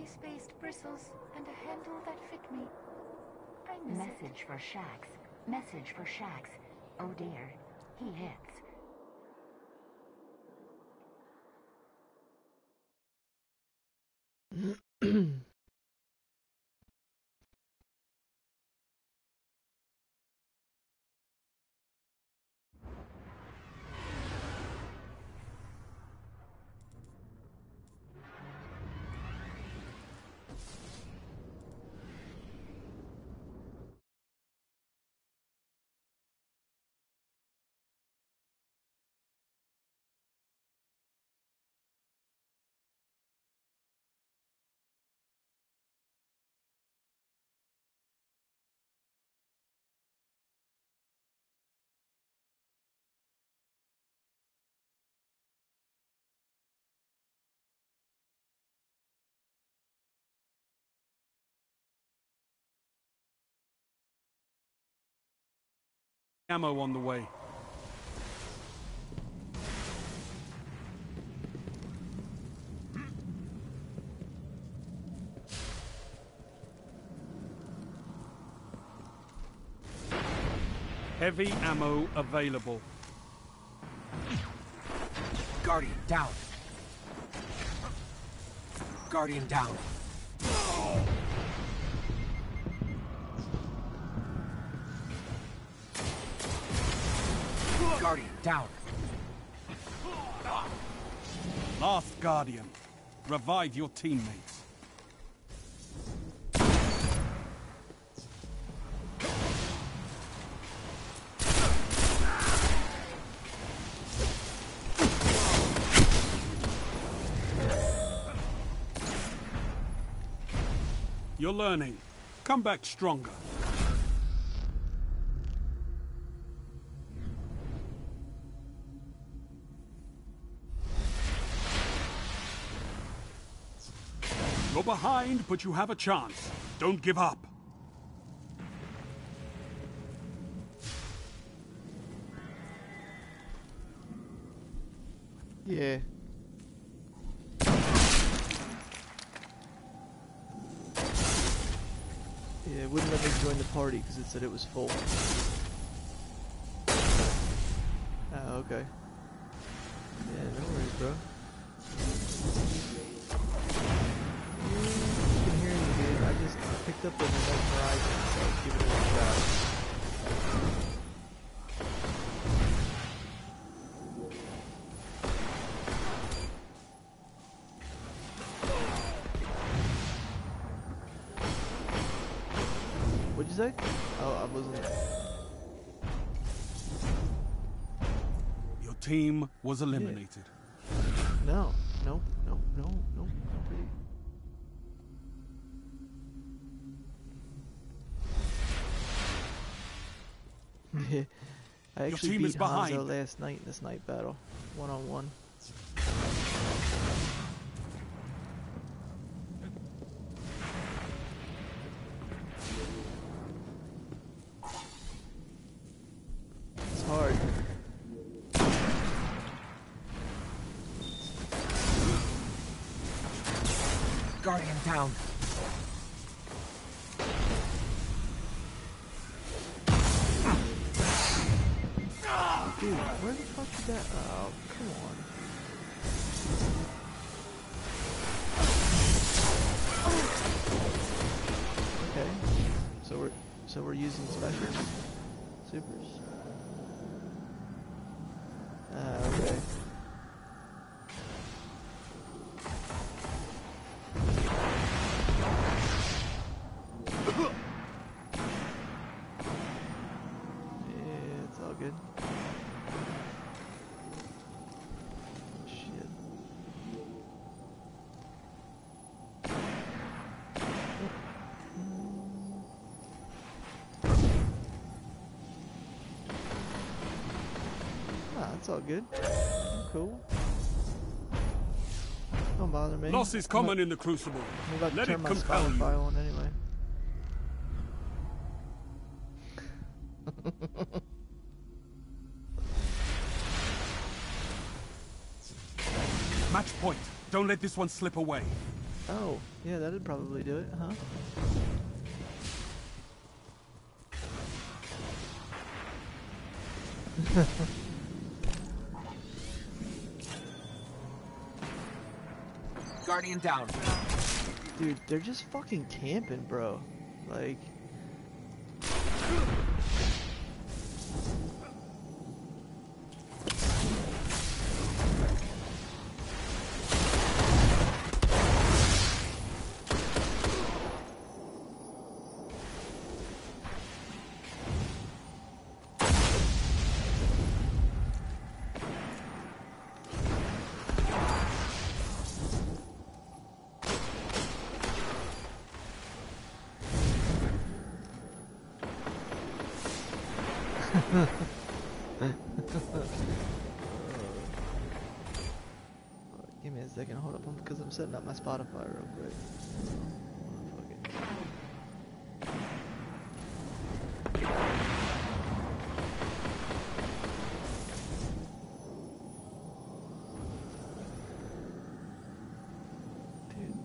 spaced bristles and a handle that fit me. I miss Message for Shax. Message for Shax. Oh dear, he hits. Ammo on the way. Heavy ammo available. Guardian down. Guardian down. Guardian down. Last Guardian. Revive your teammates. You're learning. Come back stronger. You're behind, but you have a chance. Don't give up. Yeah. Yeah, it wouldn't let me join the party because it said it was full. Oh, okay. Yeah, no worries, bro. I can hear you, dude. I just picked up the Event Horizon, so give it a shot. What'd you say? Oh, I wasn't. Your team was eliminated. No, no, no, no, no. Yeah, I actually team beat is behind. Hanzo last night in this night battle, one-on-one. It's hard. Guardian down. Dude, where the fuck did that? Oh, come on. Okay, so we're using specials, supers. Okay. Yeah, it's all good. Shit. Ah, it's all good. Cool. Don't bother me. Loss is common in the Crucible. I'm about to Let turn it my compel you. Spotify on anyway. Match point. Don't let this one slip away. Oh, yeah, that'd probably do it, huh? Guardian down. Dude, they're just fucking camping, bro. Like... Give me a second, hold up, because I'm setting up my Spotify real quick. Dude.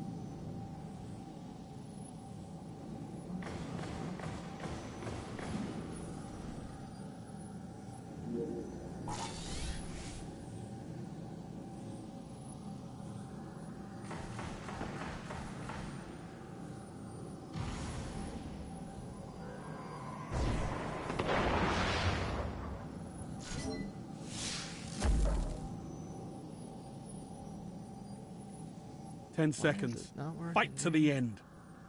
Why 10 is seconds. it not working, Fight to dude? the end.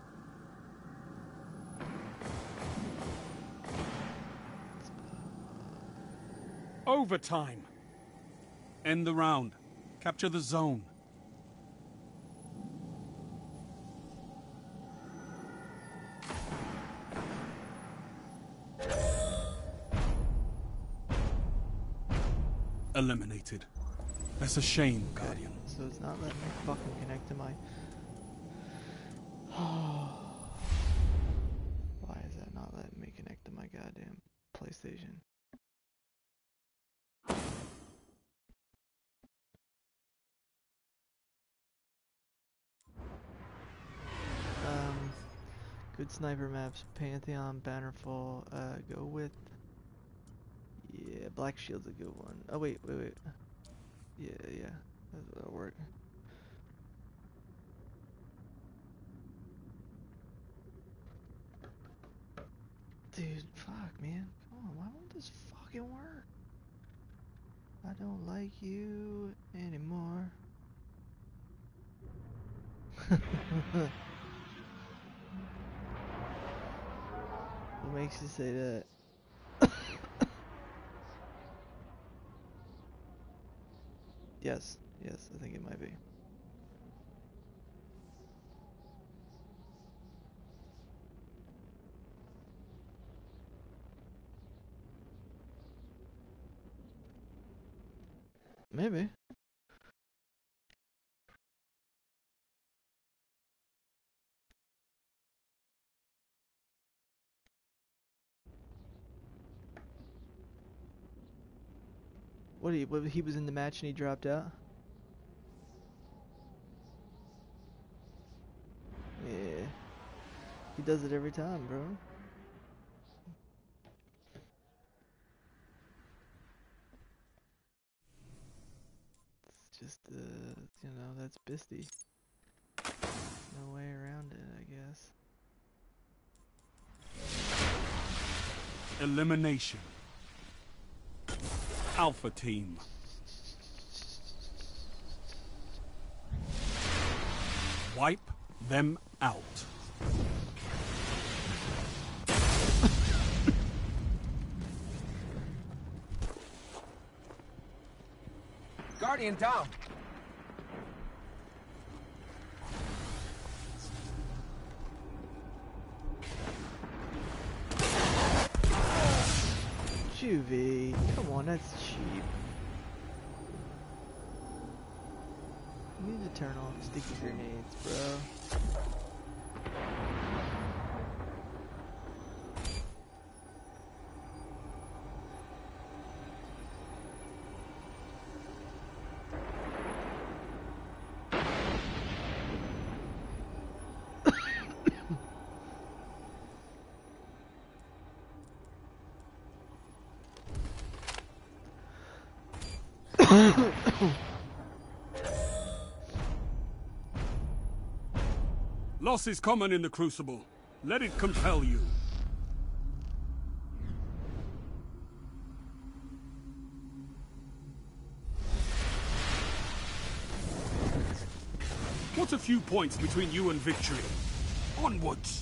Overtime. End the round. Capture the zone. Eliminated. That's a shame, Guardian. So it's not letting me fucking connect to my... Why is that not letting me connect to my goddamn PlayStation? Good sniper maps, Pantheon, Bannerfall, go with... Yeah, Black Shield's a good one. Oh wait. Yeah, that'll work. Dude, fuck, man. Come on, why won't this fucking work? I don't like you anymore. What makes you say that? Yes, I think it might be. Maybe. What he was in the match and he dropped out? Yeah. He does it every time, bro. It's just, you know, that's Bisty. No way around it, I guess. Elimination. Alpha Team. Wipe them out. Guardian down. Juvie, come on, that's cheap. You need to turn off sticky grenades, bro. Loss is common in the Crucible. Let it compel you. What's a few points between you and victory? Onwards!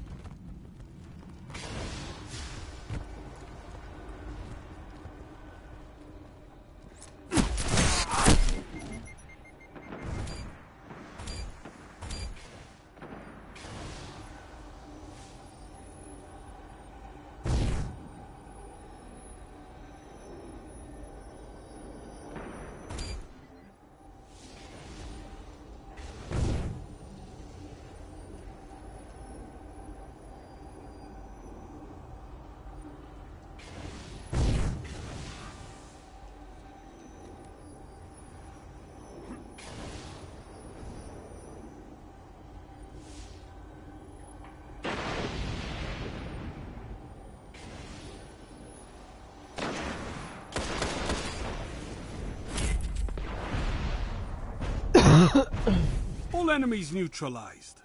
All enemies neutralized.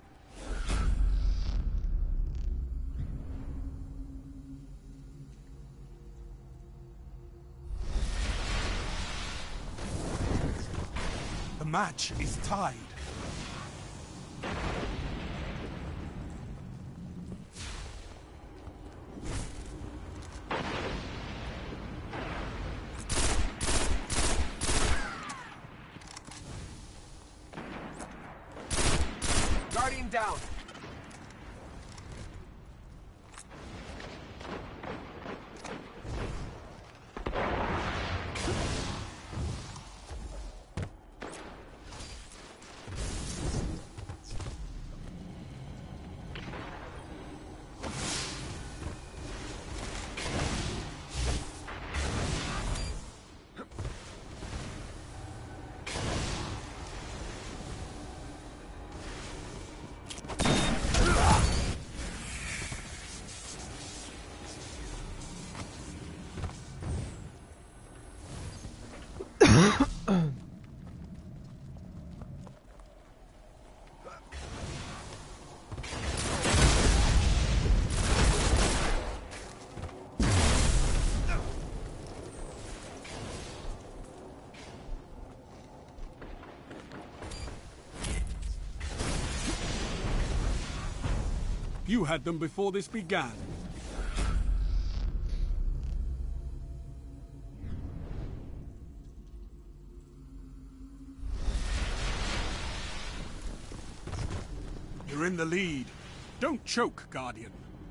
The match is tied. Guardian down. You had them before this began. You're in the lead. Don't choke, Guardian.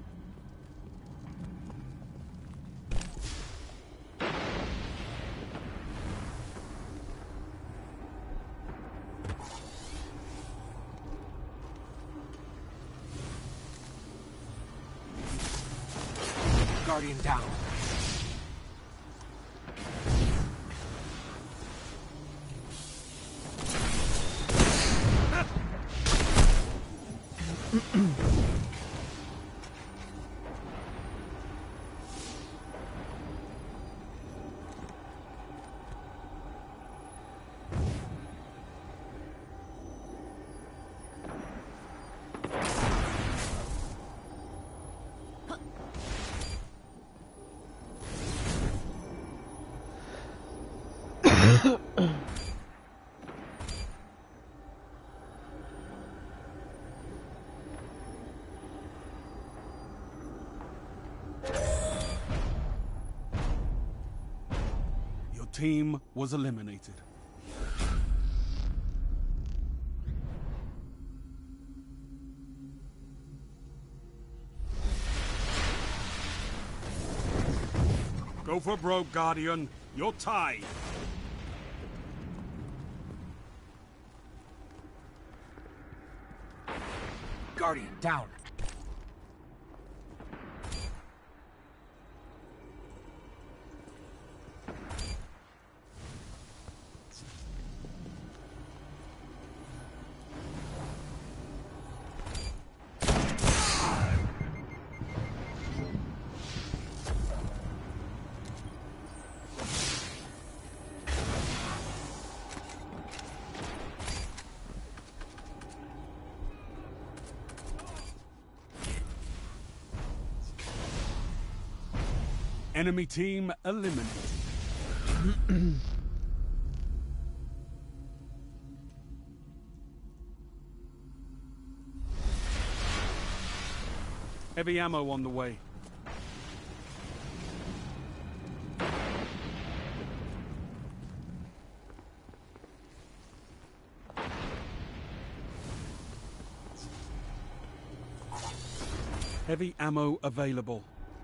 Guardian down. Your team was eliminated. Go for broke, Guardian. You're tied. Guardian down. Enemy team eliminated. Heavy ammo on the way. Heavy ammo available.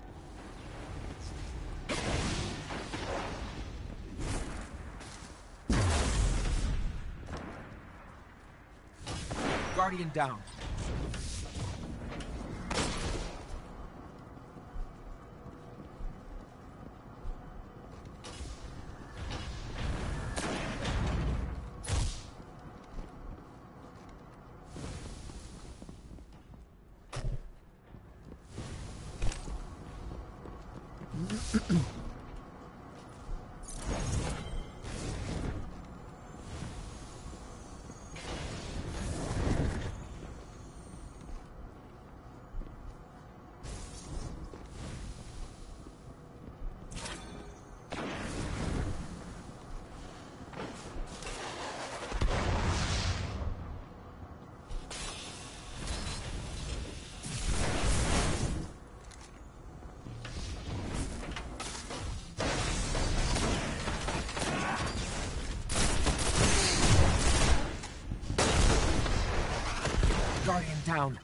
Guardian down. Guardian down.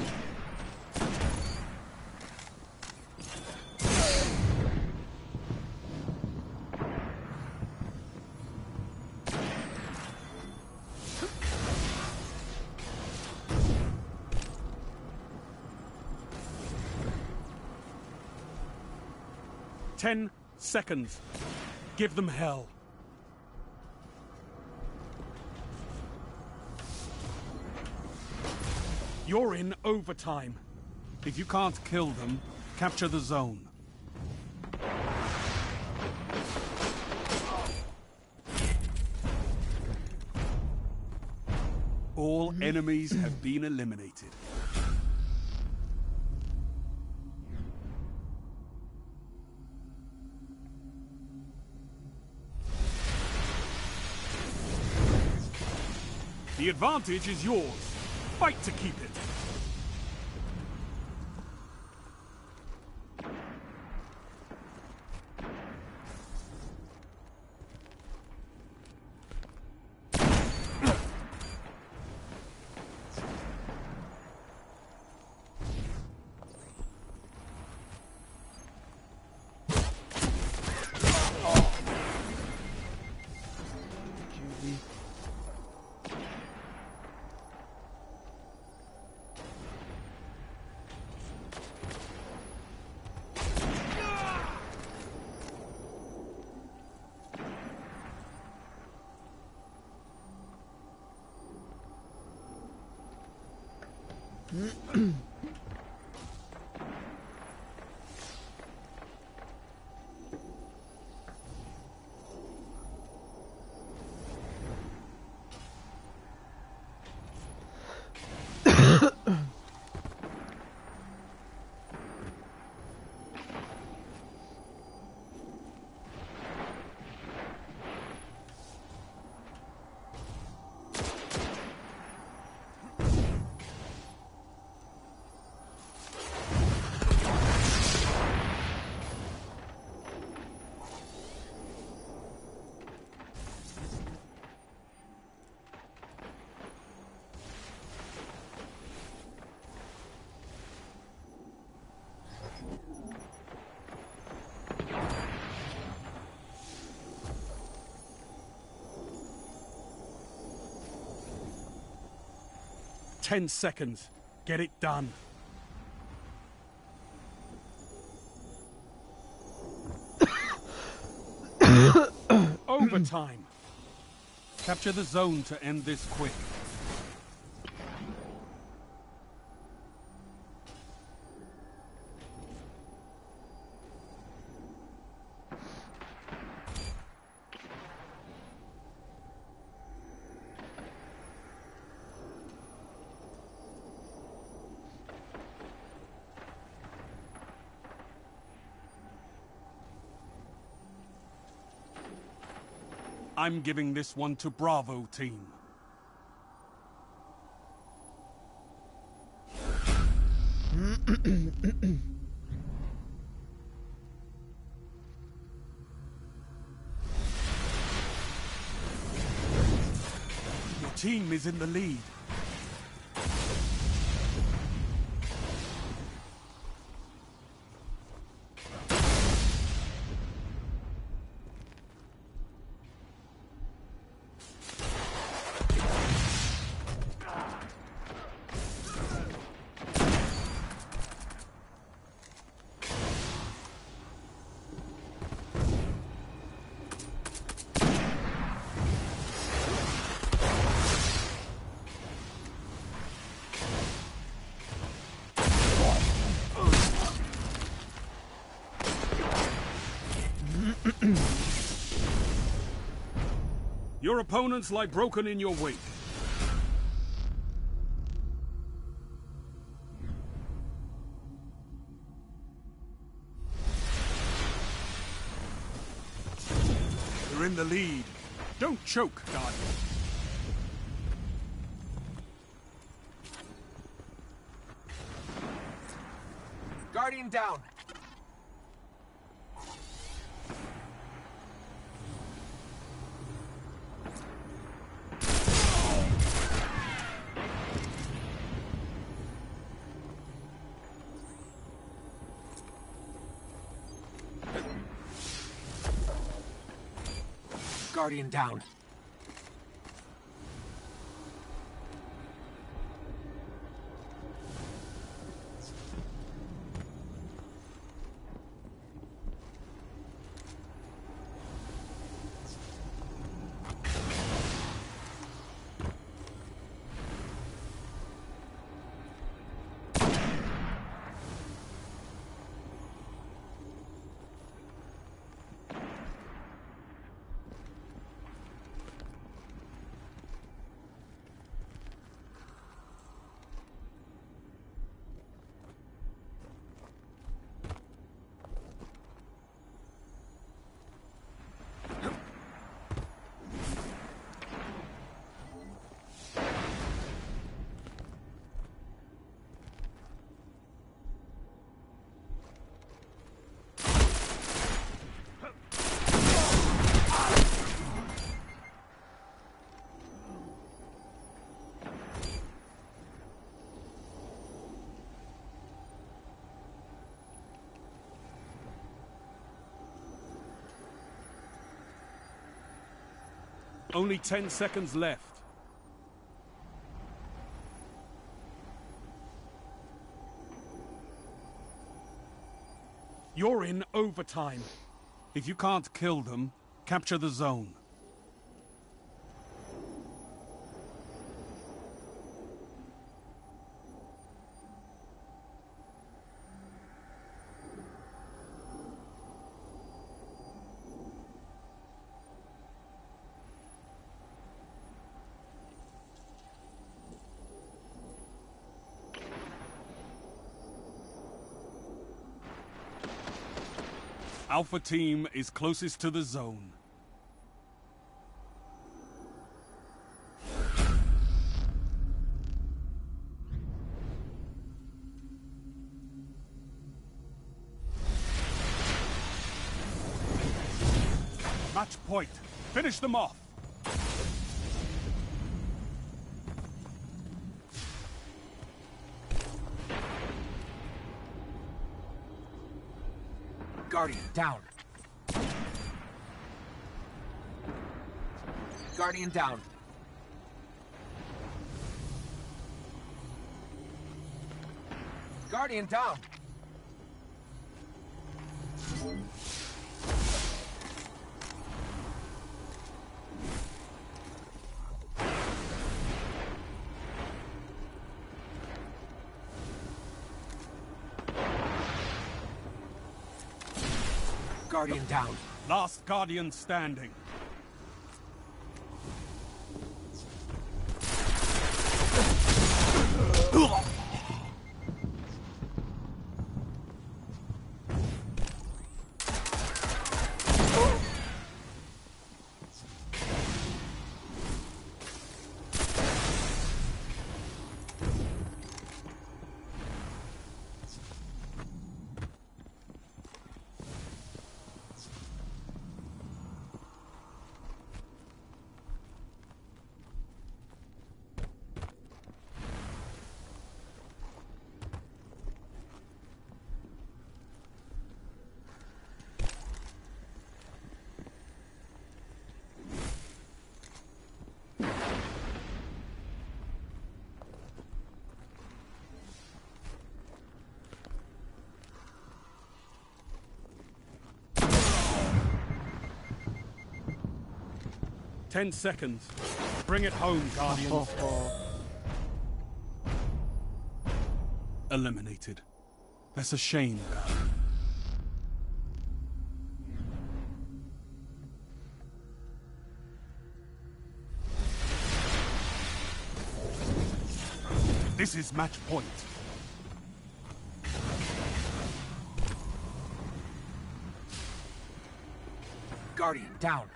Ten seconds. Give them hell. You're in overtime. If you can't kill them, capture the zone. All enemies have been eliminated. The advantage is yours. Fight to keep it. Judy. Ten seconds. Get it done. Overtime. Capture the zone to end this quick. I'm giving this one to Bravo team. Your team is in the lead. Your opponents lie broken in your wake. You're in the lead. Don't choke, Guardian. Guardian down. Guardian down. Only 10 seconds left. You're in overtime. If you can't kill them, capture the zone. Alpha team is closest to the zone. Match point. Finish them off. Guardian down. Guardian down. Guardian down. Guardian down. Last Guardian standing. 10 seconds. Bring it home, Guardians. Eliminated. That's a shame, Guardian. This is match point. Guardian, down.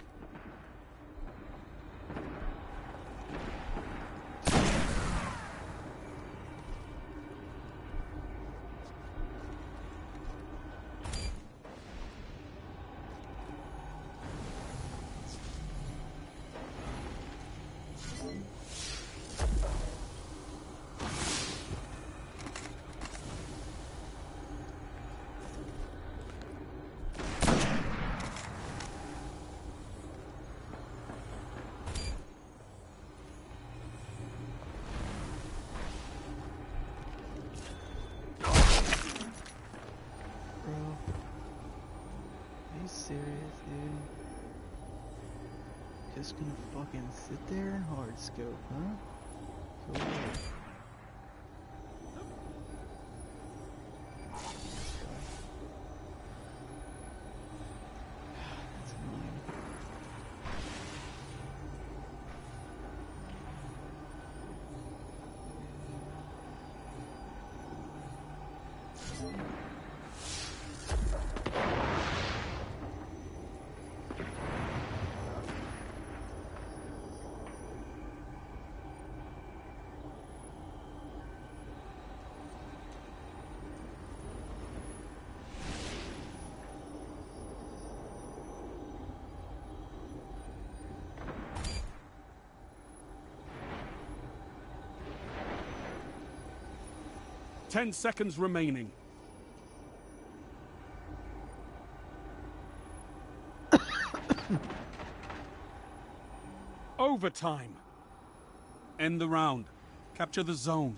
Serious, dude? Just gonna fucking sit there and hard scope, huh? Cool. That's annoying. Ten seconds remaining. Overtime. End the round. Capture the zone.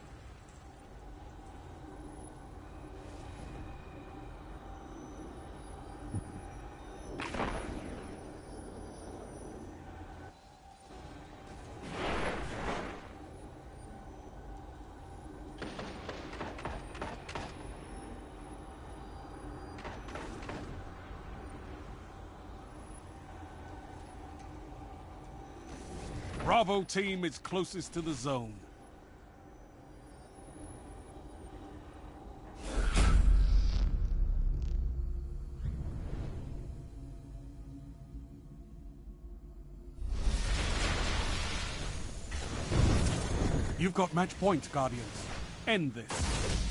Bravo team is closest to the zone. You've got match point, Guardians. End this.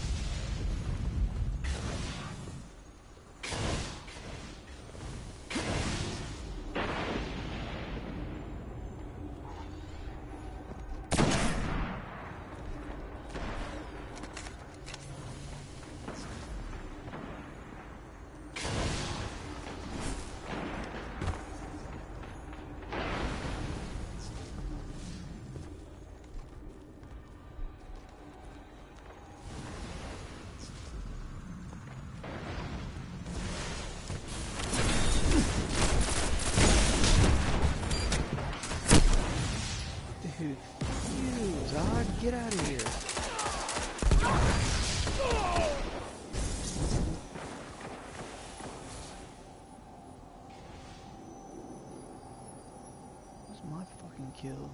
Dude, you, Zod, get out of here. What's my fucking kill?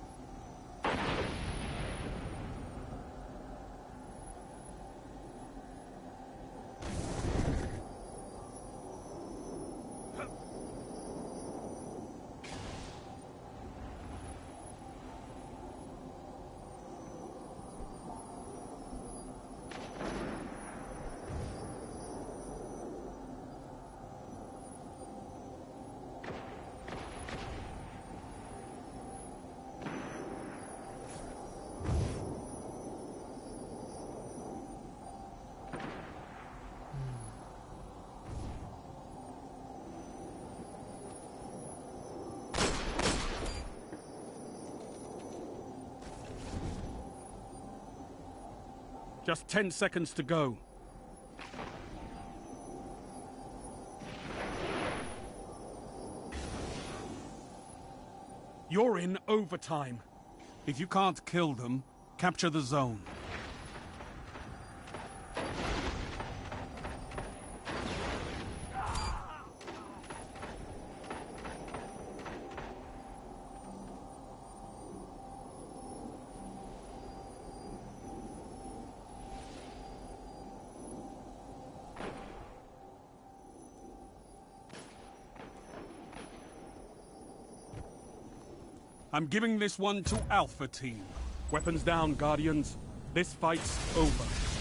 Just 10 seconds to go. You're in overtime. If you can't kill them, capture the zone. I'm giving this one to Alpha Team. Weapons down, Guardians. This fight's over.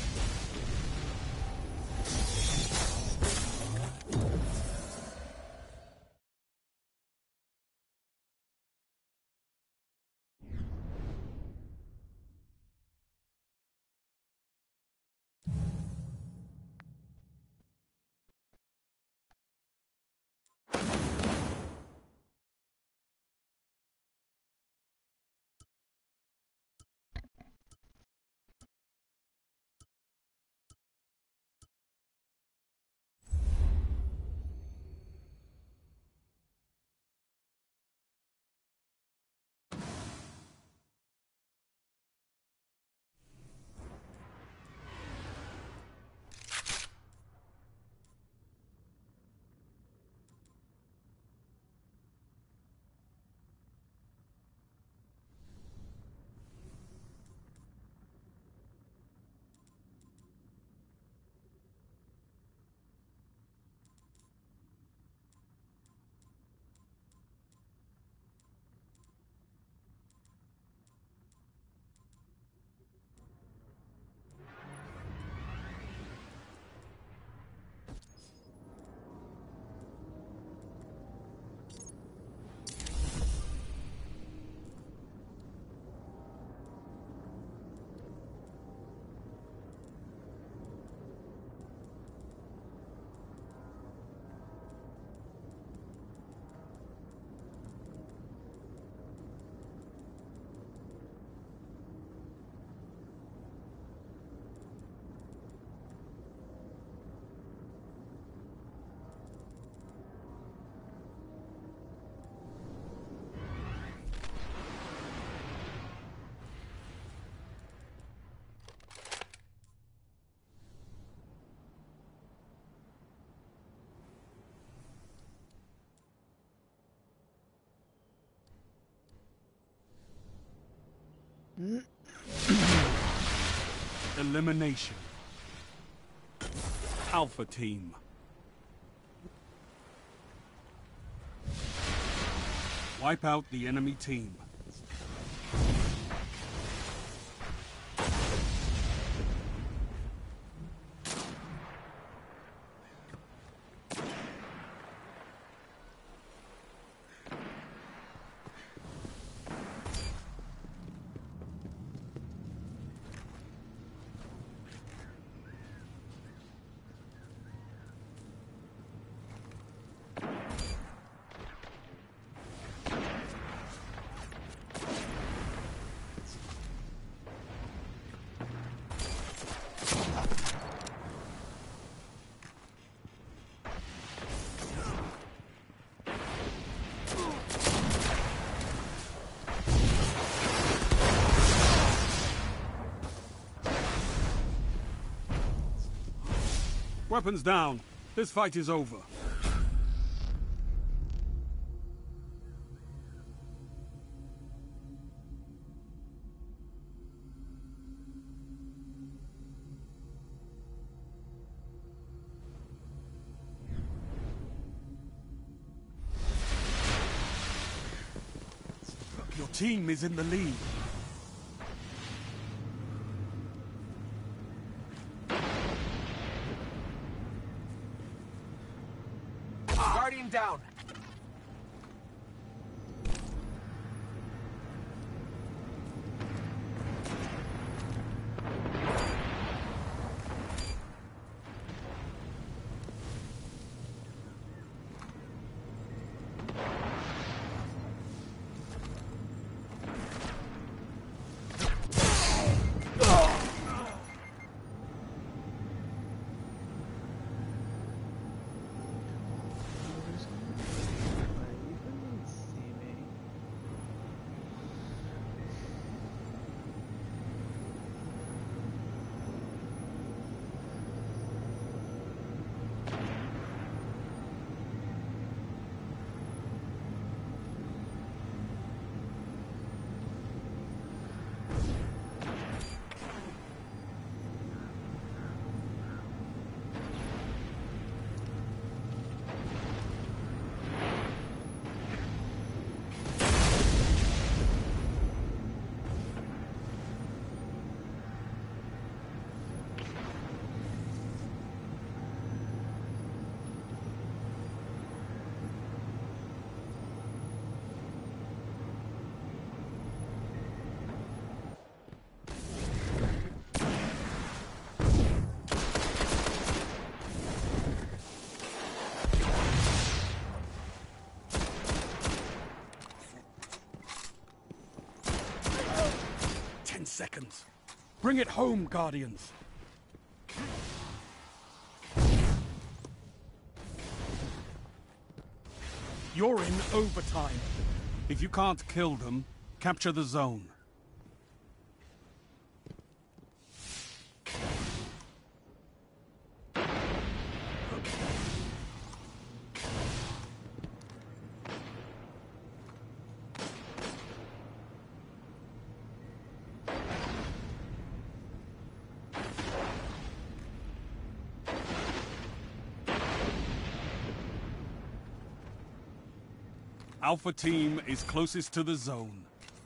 Elimination. Alpha Team. Wipe out the enemy team. Weapons down. This fight is over. Your team is in the lead. Guardian down. seconds. Bring it home, Guardians. You're in overtime. If you can't kill them, capture the zone. Alpha team is closest to the zone.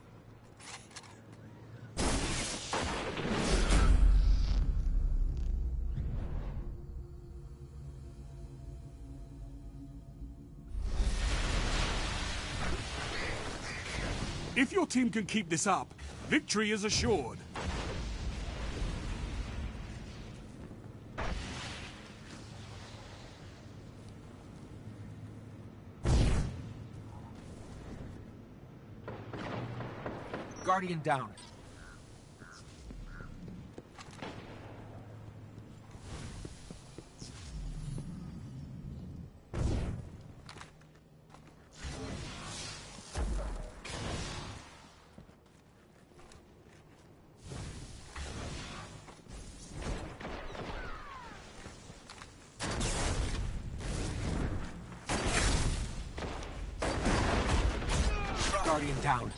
If your team can keep this up, victory is assured. Guardian down. Guardian down.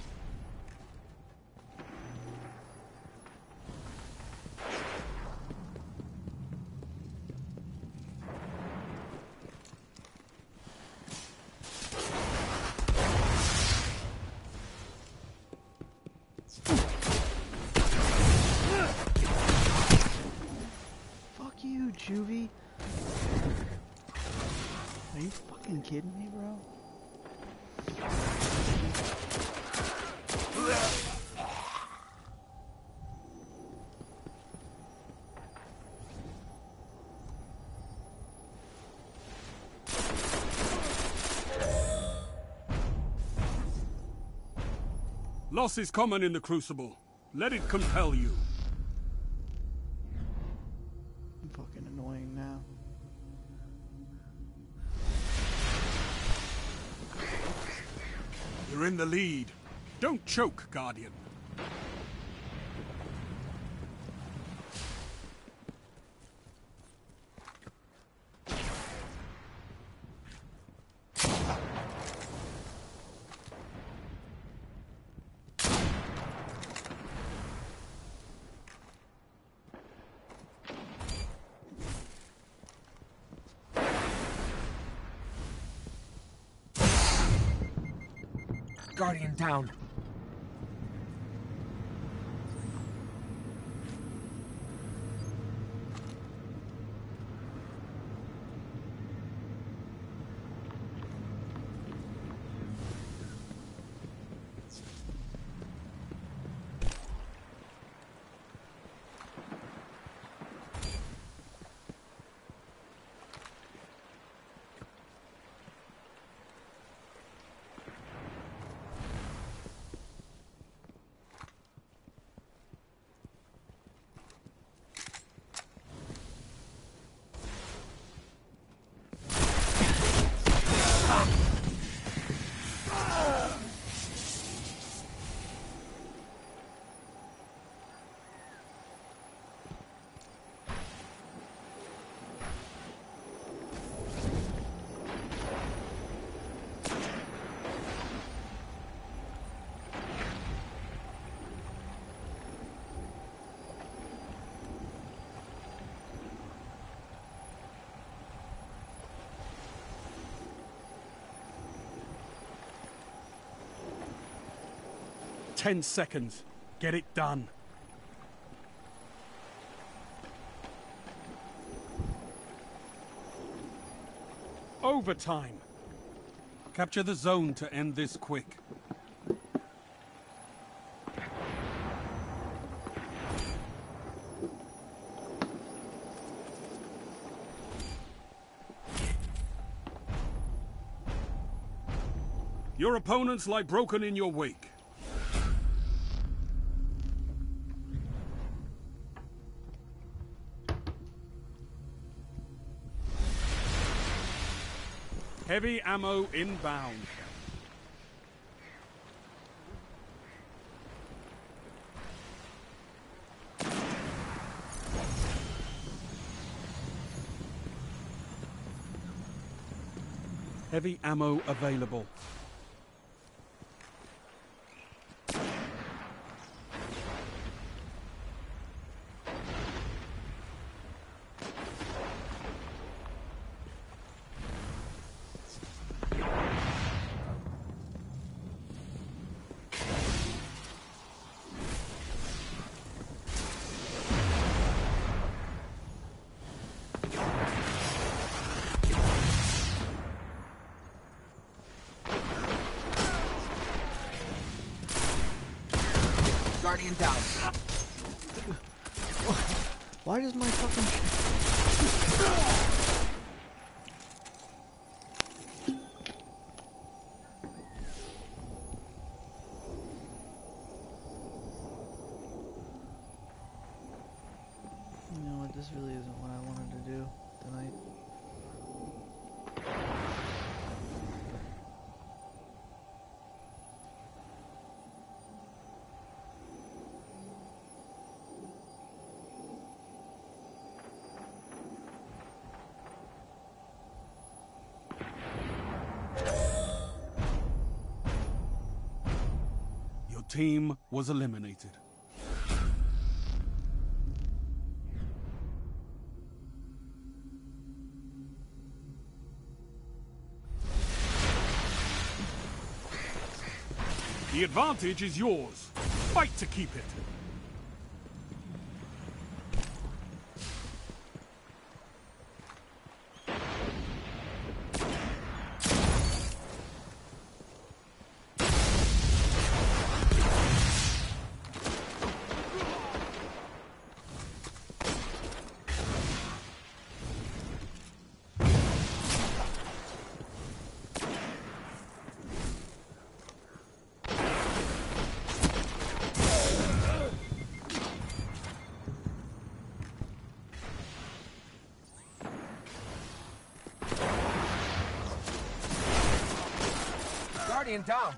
Fuck you, Juvie. Are you fucking kidding me, bro? Loss is common in the Crucible. Let it compel you. I'm fucking annoying now. You're in the lead. Don't choke, Guardian. Guardian down. "10 seconds. Get it done." Overtime. Capture the zone to end this quick. Your opponents lie broken in your wake. Heavy ammo inbound. Heavy ammo available. Guardian down. Why does my fucking You know what, this really isn't what I wanted to do tonight. Your team was eliminated. The advantage is yours. Fight to keep it. Guardian down.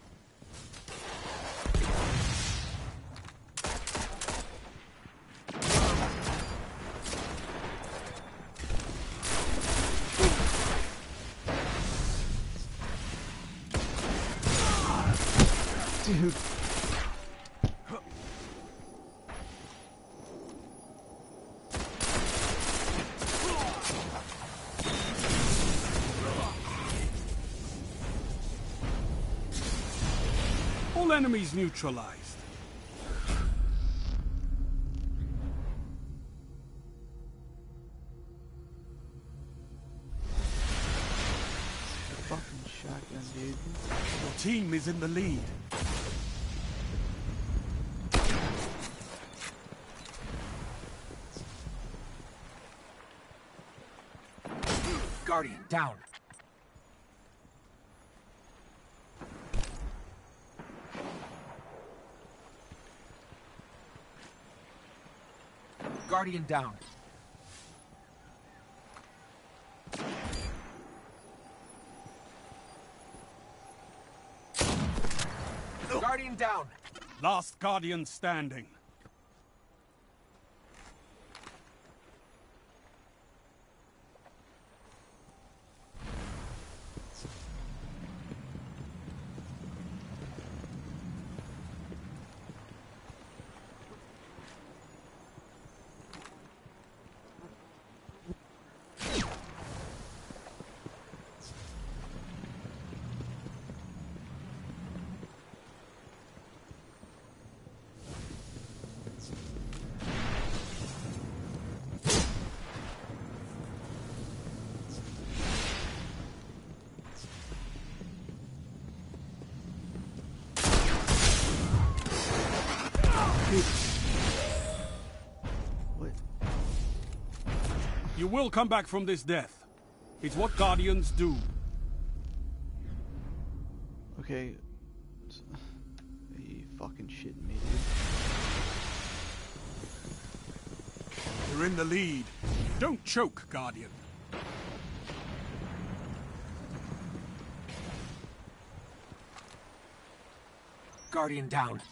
Dude. All enemies neutralized. Fucking shotgun, dude. Your team is in the lead. Guardian down. Guardian down. Guardian down. Last Guardian standing. What? You will come back from this death. It's what Guardians do. Okay. Are you fucking shitting me, dude? You're in the lead. Don't choke, Guardian. Guardian down.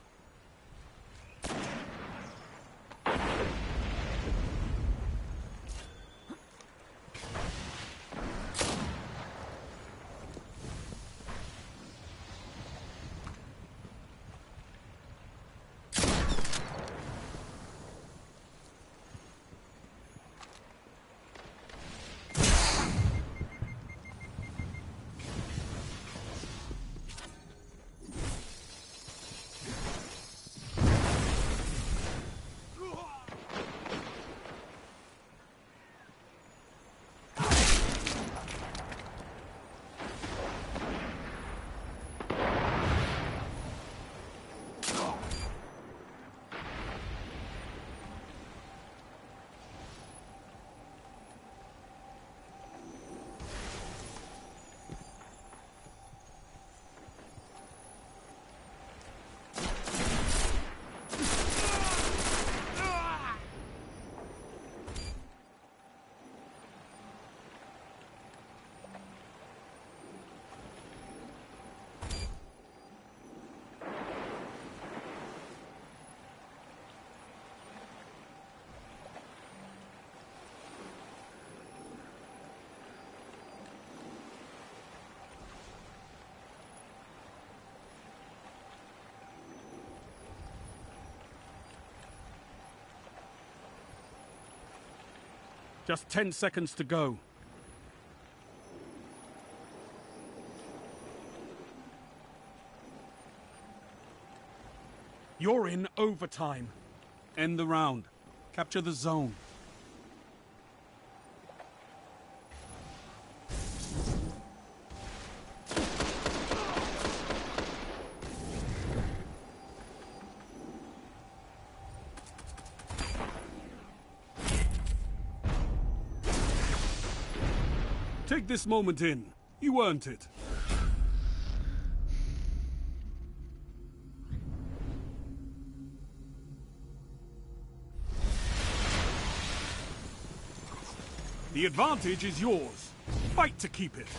Just 10 seconds to go. You're in overtime. End the round. Capture the zone. Take this moment in. You earned it. The advantage is yours. Fight to keep it.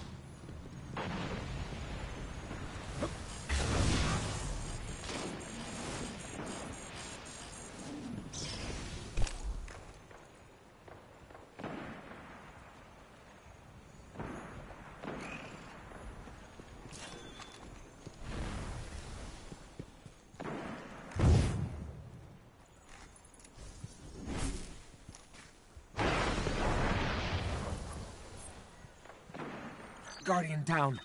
Guardian down.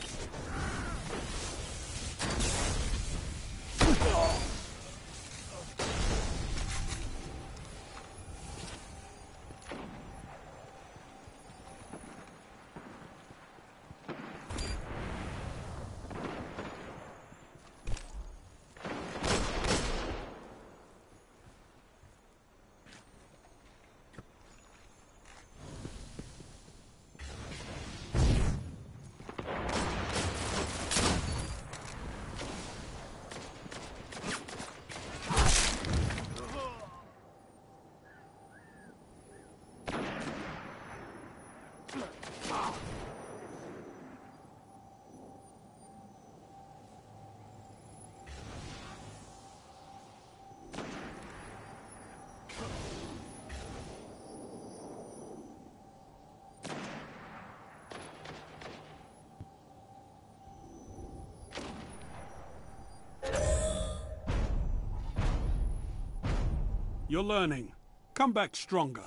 You're learning. Come back stronger.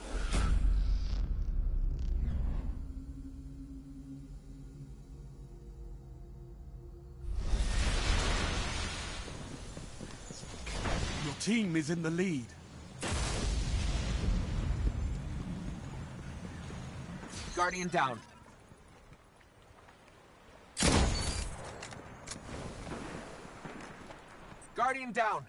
Your team is in the lead. Guardian down. Guardian down.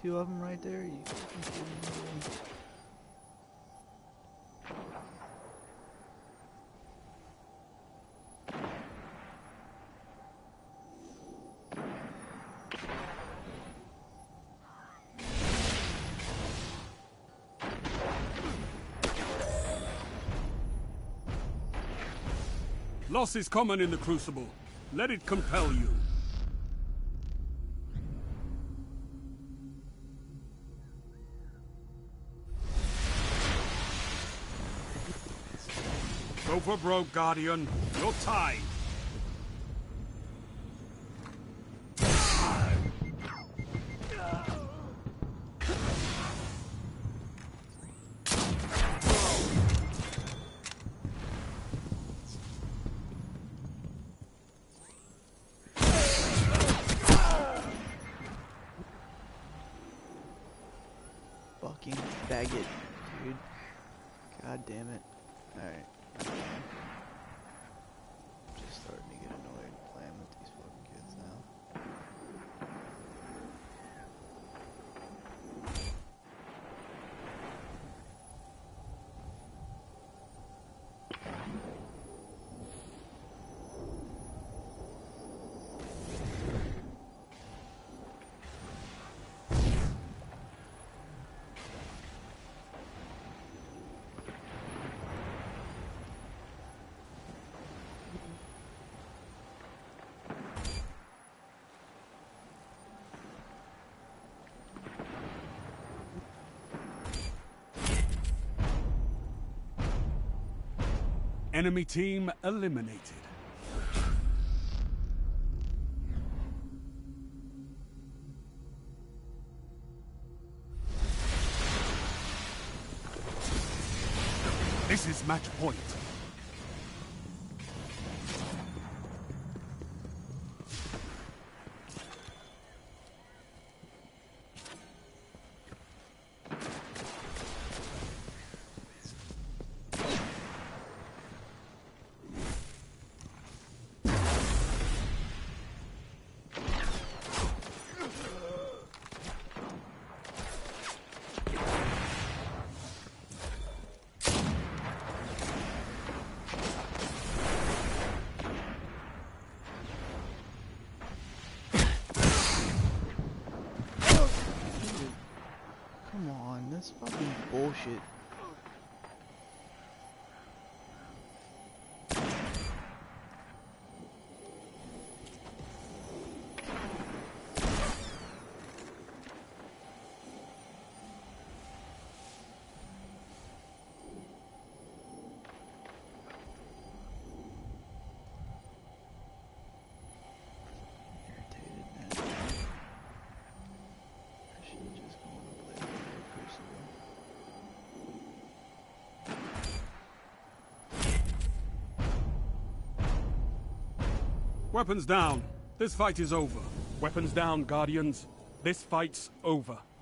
two of them right there? You fucking kidding me? Loss is common in the Crucible. Let it compel you. Go for broke, Guardian. You're tied. Fucking bag it, dude. God damn it. Alright. Just starting to get annoyed playing with these fucking kids now. Enemy team eliminated. This is match point. Come on, that's fucking bullshit. Weapons down. This fight is over. Weapons down, Guardians. This fight's over.